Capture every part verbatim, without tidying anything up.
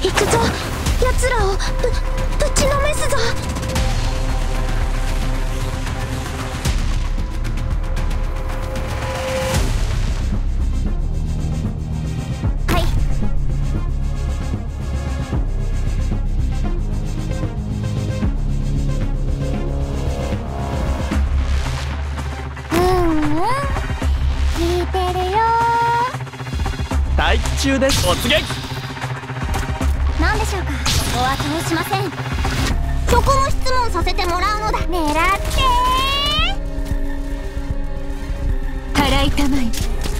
行くぞ。奴らをぶぶちのめすぞ。はい。うんうん聞いてるよ。 待機中です。突撃。 何でしょうか。お後をしません。そこも質問させてもらうのだ。狙って払いたまえ。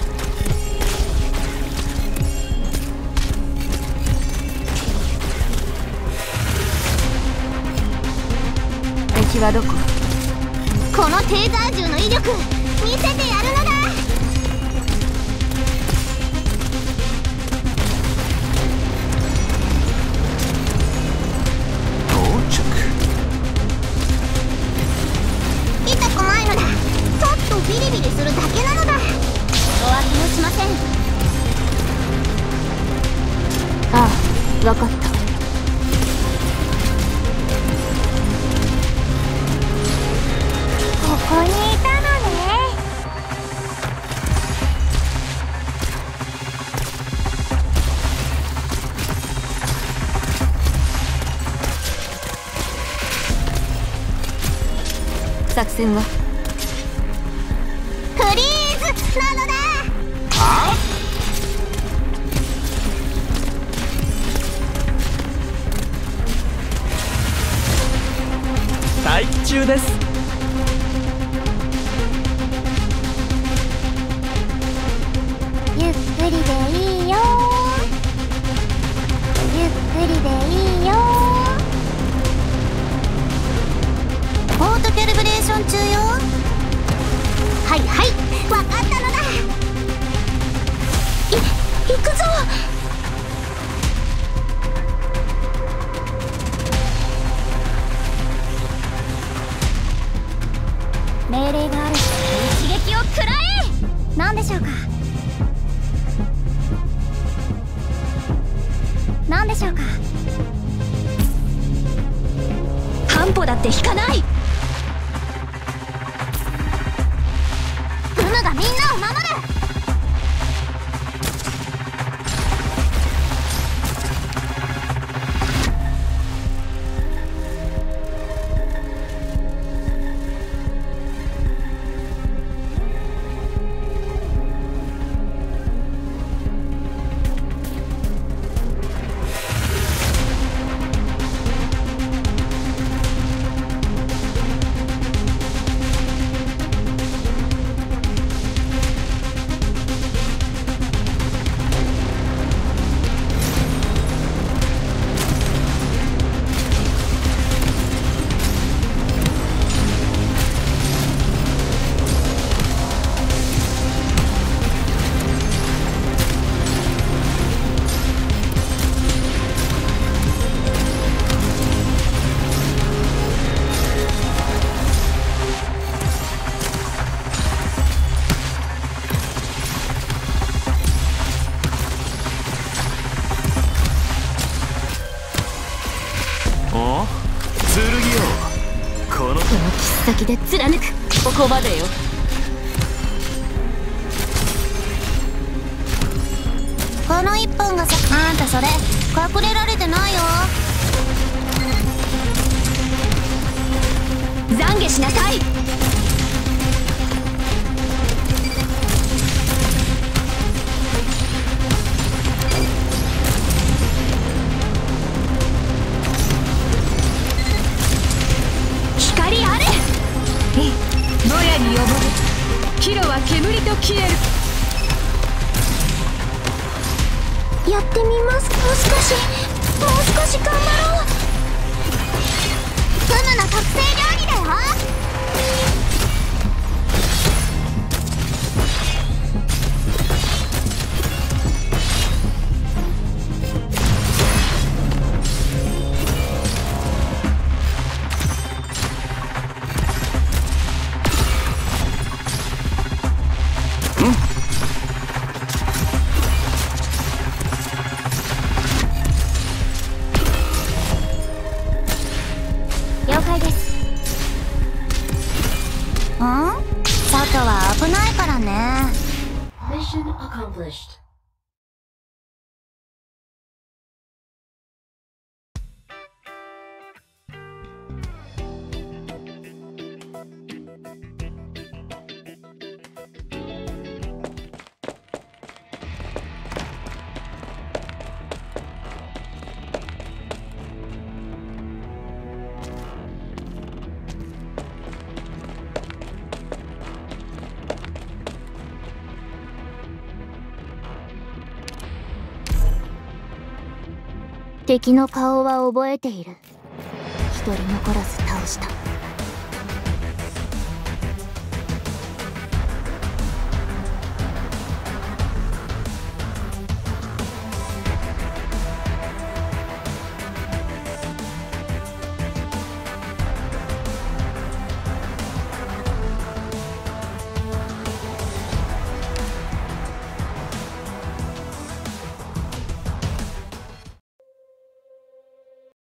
敵はどこ？ このテーザー銃の威力見せてやるのだ。痛くないのだ。ちょっとビリビリするだけなのだ。お後をしません。 ああ、分かった。 ここにいたのね。 作戦はフリーズなのだ。 はあ。待機中です。 ゆっくりでいいよ。ゆっくりでいいよ。オートキャリブレーション中よ。はいはい、わかったのだ。い、行くぞ。命令がある。一撃を食らえ。何でしょうか。何でしょうか。 半歩だって引かない。 ブムがみんなを守る。 先で貫く。ここまでよ。 この一本がさ。あんたそれ隠れられてないよ。 懺悔しなさい。光あれ。野屋に呼ばれ、キロは煙と消える。 やってみます。もう少しもう少し頑張ろう。フムの特製料理だよ。 accomplished. 敵の顔は覚えている。一人残らず倒した。